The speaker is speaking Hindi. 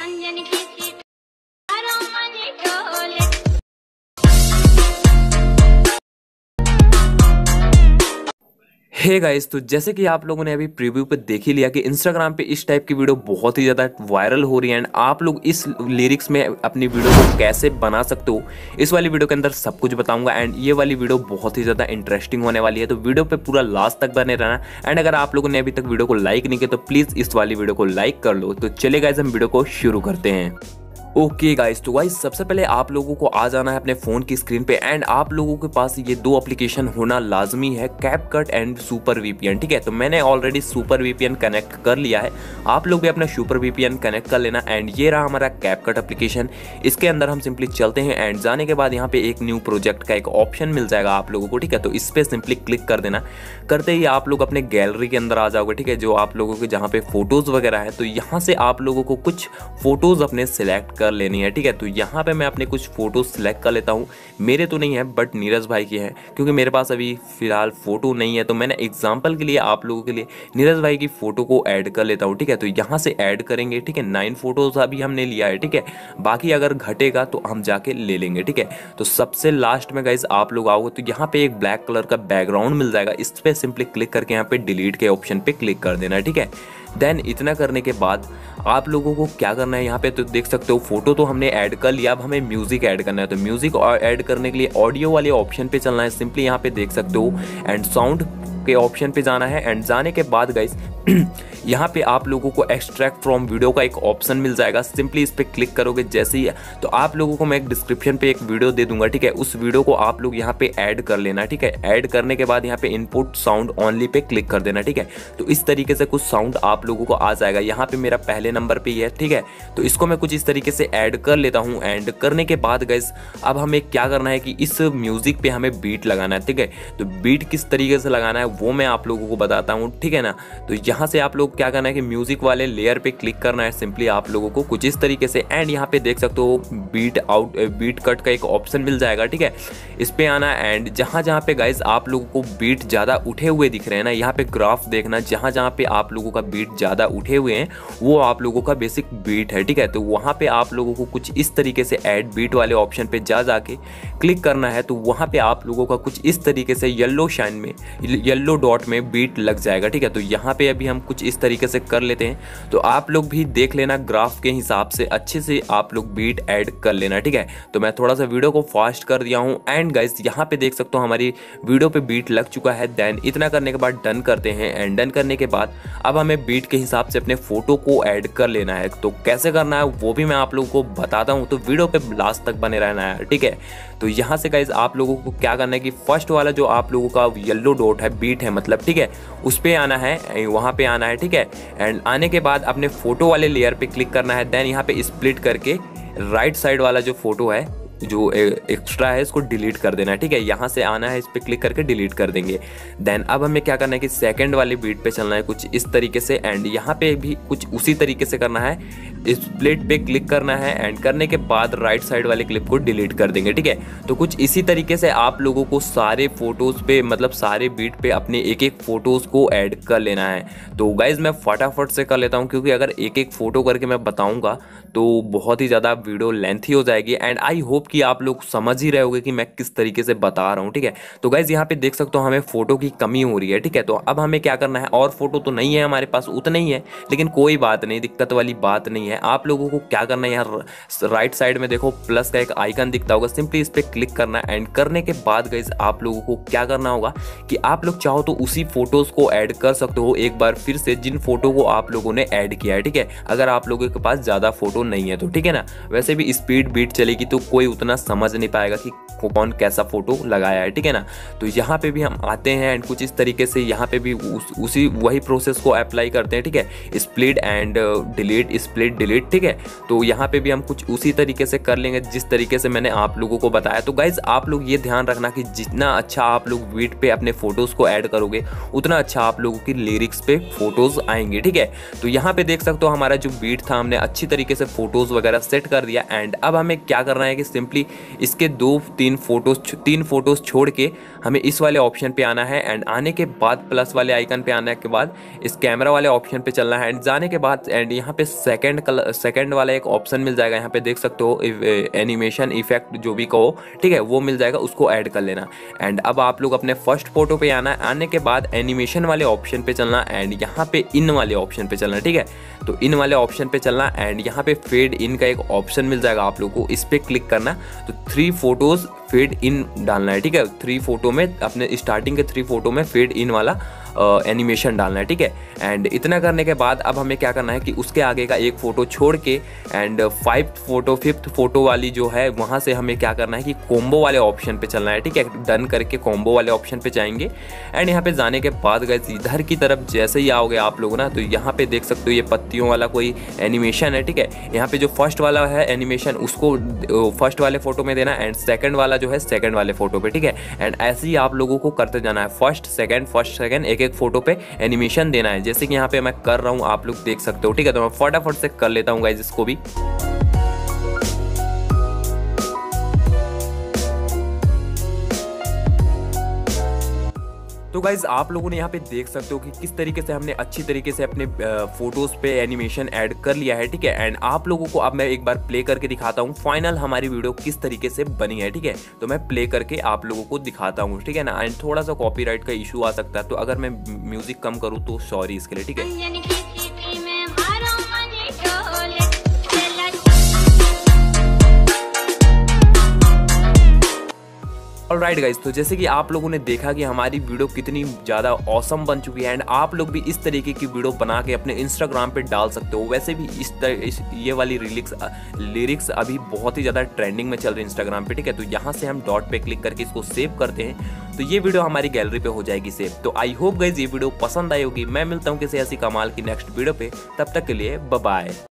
हे गाइस, तो जैसे कि आप लोगों ने अभी प्रीव्यू पे देख ही लिया कि इंस्टाग्राम पे इस टाइप की वीडियो बहुत ही ज़्यादा वायरल हो रही है एंड आप लोग इस लिरिक्स में अपनी वीडियो को कैसे बना सकते हो, इस वाली वीडियो के अंदर सब कुछ बताऊंगा। एंड ये वाली वीडियो बहुत ही ज़्यादा इंटरेस्टिंग होने वाली है, तो वीडियो पे पूरा लास्ट तक बने रहना। एंड अगर आप लोगों ने अभी तक वीडियो को लाइक नहीं किया तो प्लीज़ इस वाली वीडियो को लाइक कर लो। तो चलिए गाइस, हम वीडियो को शुरू करते हैं। ओके गाइस, तो गाइस सबसे पहले आप लोगों को आ जाना है अपने फ़ोन की स्क्रीन पे एंड आप लोगों के पास ये दो एप्लीकेशन होना लाजमी है, कैपकट एंड सुपर वीपीएन। ठीक है, तो मैंने ऑलरेडी सुपर वीपीएन कनेक्ट कर लिया है, आप लोग भी अपना सुपर वीपीएन कनेक्ट कर लेना। एंड ये रहा हमारा कैपकट एप्लीकेशन, इसके अंदर हम सिंपली चलते हैं एंड जाने के बाद यहाँ पे एक न्यू प्रोजेक्ट का एक ऑप्शन मिल जाएगा आप लोगों को। ठीक है, तो इस पर सिंपली क्लिक कर देना। करते ही आप लोग अपने गैलरी के अंदर आ जाओगे। ठीक है, जो आप लोगों के जहाँ पे फोटोज़ वगैरह है, तो यहाँ से आप लोगों को कुछ फोटोज़ अपने सिलेक्ट कर लेनी है। ठीक है, तो यहाँ पे मैं अपने कुछ फोटोज सिलेक्ट कर लेता हूँ। मेरे तो नहीं है बट नीरज भाई की है, क्योंकि मेरे पास अभी फिलहाल फोटो नहीं है, तो मैंने एग्जांपल के लिए आप लोगों के लिए नीरज भाई की फोटो को ऐड कर लेता हूँ। ठीक है, तो यहाँ से ऐड करेंगे। ठीक है, 9 फोटोज अभी हमने लिया है। ठीक है, बाकी अगर घटेगा तो हम जाके ले लेंगे। ठीक है, तो सबसे लास्ट में गाइज आप लोग आओगे तो यहाँ पे एक ब्लैक कलर का बैकग्राउंड मिल जाएगा, इस पर सिंपली क्लिक करके यहाँ पे डिलीट के ऑप्शन पे क्लिक कर देना। ठीक है, देन इतना करने के बाद आप लोगों को क्या करना है, यहाँ पे तो देख सकते हो फोटो तो हमने ऐड कर लिया, अब हमें म्यूजिक ऐड करना है। तो म्यूजिक ऐड करने के लिए ऑडियो वाले ऑप्शन पे चलना है, सिंपली यहाँ पे देख सकते हो एंड साउंड के ऑप्शन पे जाना है। एंड जाने के बाद गाइस यहाँ पे आप लोगों को एक्सट्रैक्ट फ्रॉम वीडियो का एक ऑप्शन मिल जाएगा, सिंपली इस पर क्लिक करोगे जैसे ही, तो आप लोगों को मैं एक डिस्क्रिप्शन पे एक वीडियो दे दूंगा। ठीक है, उस वीडियो को आप लोग यहाँ पे ऐड कर लेना। ठीक है, ऐड करने के बाद यहाँ पे इनपुट साउंड ओनली पे क्लिक कर देना। ठीक है, तो इस तरीके से कुछ साउंड आप लोगों को आ जाएगा। यहाँ पे मेरा पहले नंबर पे ही है। ठीक है, तो इसको मैं कुछ इस तरीके से ऐड कर लेता हूँ। एंड करने के बाद गाइस अब हमें क्या करना है कि इस म्यूजिक पे हमें बीट लगाना है। ठीक है, तो बीट किस तरीके से लगाना है वो मैं आप लोगों को बताता हूँ। ठीक है ना, तो यहाँ से आप लोग क्या करना है कि म्यूजिक वाले लेयर पे क्लिक करना है सिंपली आप लोगों को कुछ इस तरीके से। एंड यहाँ पे देख सकते हो बीट कट का एक ऑप्शन मिल जाएगा। ठीक है, इस पे आना एंड जहाँ जहाँ पे गाइज आप लोगों को बीट ज़्यादा उठे हुए दिख रहे हैं ना, यहाँ पे ग्राफ देखना, जहाँ जहाँ पे आप लोगों का बीट ज़्यादा उठे हुए हैं वो आप लोगों का बेसिक बीट है। ठीक है, तो वहाँ पे आप लोगों को कुछ इस तरीके से ऐड बीट वाले ऑप्शन पे जाके क्लिक करना है, तो वहाँ पे आप लोगों का कुछ इस तरीके से येलो डॉट में बीट लग जाएगा। ठीक है, तो यहाँ पे अभी हम कुछ इस तरीके से कर लेते हैं, तो आप लोग भी देख लेना ग्राफ के हिसाब से अच्छे से आप लोग बीट ऐड कर लेना। ठीक है, तो मैं थोड़ा सा वीडियो को फास्ट कर दिया हूँ एंड गाइस यहाँ पे देख सकते हो हमारी वीडियो पे बीट लग चुका है। देन इतना करने के बाद डन करते हैं एंड डन करने के बाद अब हमें बीट के हिसाब से अपने फोटो को ऐड कर लेना है। तो कैसे करना है वो भी मैं आप लोगों को बताता हूँ, तो वीडियो पे लास्ट तक बने रहना है। ठीक है, तो यहाँ से गाइस आप लोगों को क्या करना है कि फर्स्ट वाला जो आप लोगों का येलो डॉट है, बीट है मतलब, ठीक है, उस पे आना है, वहाँ पे आना है। ठीक है, एंड आने के बाद अपने फोटो वाले लेयर पे क्लिक करना है। देन यहाँ पे स्प्लिट करके राइट साइड वाला जो फोटो है जो एक्स्ट्रा है इसको डिलीट कर देना है। ठीक है, यहाँ से आना है, इस पर क्लिक करके डिलीट कर देंगे। देन अब हमें क्या करना है कि सेकंड वाली बीट पे चलना है कुछ इस तरीके से एंड यहाँ पे भी कुछ उसी तरीके से करना है, स्प्लिट पे क्लिक करना है एंड करने के बाद राइट साइड वाले क्लिप को डिलीट कर देंगे। ठीक है, तो कुछ इसी तरीके से आप लोगों को सारे फोटोज़ पे मतलब सारे बीट पे अपने एक एक फोटोज़ को ऐड कर लेना है। तो गाइज मैं फटाफट से कर लेता हूँ, क्योंकि अगर एक एक फ़ोटो करके मैं बताऊँगा तो बहुत ही ज़्यादा वीडियो लेंथी हो जाएगी एंड आई होप कि आप लोग समझ ही रहे होगे कि मैं किस तरीके से बता रहा हूँ। ठीक है, तो गाइज यहाँ पे देख सकते हो हमें फ़ोटो की कमी हो रही है। ठीक है, तो अब हमें क्या करना है, और फोटो तो नहीं है हमारे पास, उतना ही है, लेकिन कोई बात नहीं, दिक्कत वाली बात नहीं है। आप लोगों को क्या करना है, यहाँ राइट साइड में देखो प्लस का एक आइकन दिखता होगा, सिंपली इस पर क्लिक करना है एंड करने के बाद गाइज आप लोगों को क्या करना होगा कि आप लोग चाहो तो उसी फोटोज़ को ऐड कर सकते हो एक बार फिर से, जिन फोटो को आप लोगों ने ऐड किया है। ठीक है, अगर आप लोगों के पास ज़्यादा फोटो नहीं है तो, ठीक है ना, वैसे भी स्पीड बीट चलेगी तो कोई उतना समझ नहीं पाएगा कि कौन कैसा फोटो लगाया है। ठीक है ना, तो यहाँ पे भी हम आते हैं एंड कुछ इस तरीके से यहाँ पे भी उसी वही प्रोसेस को अप्लाई करते हैं। ठीक है, split and delete, split delete. ठीक है, तो यहाँ पे भी हम कुछ उसी तरीके से कर लेंगे जिस तरीके से मैंने आप लोगों को बताया। तो गाइज आप लोग ये ध्यान रखना कि जितना अच्छा आप लोग बीट पे अपने फोटोज़ को ऐड करोगे उतना अच्छा आप लोगों की लिरिक्स पे फोटोज़ आएंगे। ठीक है, तो यहाँ पे देख सकते हो हमारा जो बीट था हमने अच्छी तरीके से फोटोज़ वगैरह सेट कर दिया एंड अब हमें क्या करना है कि सिंपली इसके तीन फोटोज़ छोड़ के हमें इस वाले ऑप्शन पे आना है एंड आने के बाद प्लस वाले आइकन पे आने के बाद इस कैमरा वाले ऑप्शन पे चलना है एंड जाने के बाद एंड यहाँ पे सेकंड सेकंड वाला एक ऑप्शन मिल जाएगा, यहाँ पे देख सकते हो एनिमेशन इफेक्ट जो भी कहो, ठीक है, वो मिल जाएगा, उसको ऐड कर लेना। एंड अब आप लोग अपने फर्स्ट फोटो पे आना, आने के बाद एनिमेशन वाले ऑप्शन पे चलना एंड यहाँ पे इन वाले ऑप्शन पे चलना, ठीक है। तो इन वाले ऑप्शन पे चलना एंड यहाँ पे फेड इन का एक ऑप्शन मिल जाएगा आप लोग को, इस पर क्लिक करना। तो 3 फोटोज फेड इन डालना है, ठीक है। 3 फोटो में अपने स्टार्टिंग के 3 फोटो में फेड इन वाला एनिमेशन डालना है, ठीक है। एंड इतना करने के बाद अब हमें क्या करना है कि उसके आगे का एक फ़ोटो छोड़ के एंड 5th फोटो वाली जो है वहाँ से हमें क्या करना है कि कॉम्बो वाले ऑप्शन पे चलना है, ठीक है। डन करके कॉम्बो वाले ऑप्शन पे जाएंगे एंड यहाँ पे जाने के बाद गाइस इधर की तरफ जैसे ही आओगे आप लोग ना, तो यहाँ पे देख सकते हो ये पत्तियों वाला कोई एनिमेशन है, ठीक है। यहाँ पे जो फर्स्ट वाला है एनिमेशन उसको फर्स्ट वाले फोटो में देना एंड सेकंड वाला जो है सेकंड वाले फोटो पे, ठीक है। एंड ऐसे ही आप लोगों को करते जाना है, फर्स्ट सेकंड एक फोटो पे एनिमेशन देना है, जैसे कि यहाँ पे मैं कर रहा हूँ, आप लोग देख सकते हो, ठीक है। तो मैं फटाफट से कर लेता हूँ गाइस इसको भी। तो गाइज आप लोगों ने यहाँ पे देख सकते हो कि किस तरीके से हमने अच्छी तरीके से अपने फोटोज पे एनिमेशन ऐड कर लिया है, ठीक है। एंड आप लोगों को अब मैं एक बार प्ले करके दिखाता हूँ फाइनल हमारी वीडियो किस तरीके से बनी है, ठीक है। तो मैं प्ले करके आप लोगों को दिखाता हूँ, ठीक है ना। एंड थोड़ा सा कॉपीराइट का इशू आ सकता है, तो अगर मैं म्यूजिक कम करूँ तो सॉरी इसके लिए, ठीक है। ऑलराइट गाइस, तो जैसे कि आप लोगों ने देखा कि हमारी वीडियो कितनी ज़्यादा ऑसम बन चुकी है एंड आप लोग भी इस तरीके की वीडियो बना के अपने इंस्टाग्राम पे डाल सकते हो। वैसे भी ये वाली लिरिक्स अभी बहुत ही ज़्यादा ट्रेंडिंग में चल रही है इंस्टाग्राम पे, ठीक है। तो यहाँ से हम डॉट पे क्लिक करके इसको सेव करते हैं, तो ये वीडियो हमारी गैलरी पे हो जाएगी सेव। तो आई होप गाइस ये वीडियो पसंद आई होगी। मैं मिलता हूँ किसी ऐसी कमाल की नेक्स्ट वीडियो पे, तब तक के लिए बाय बाय।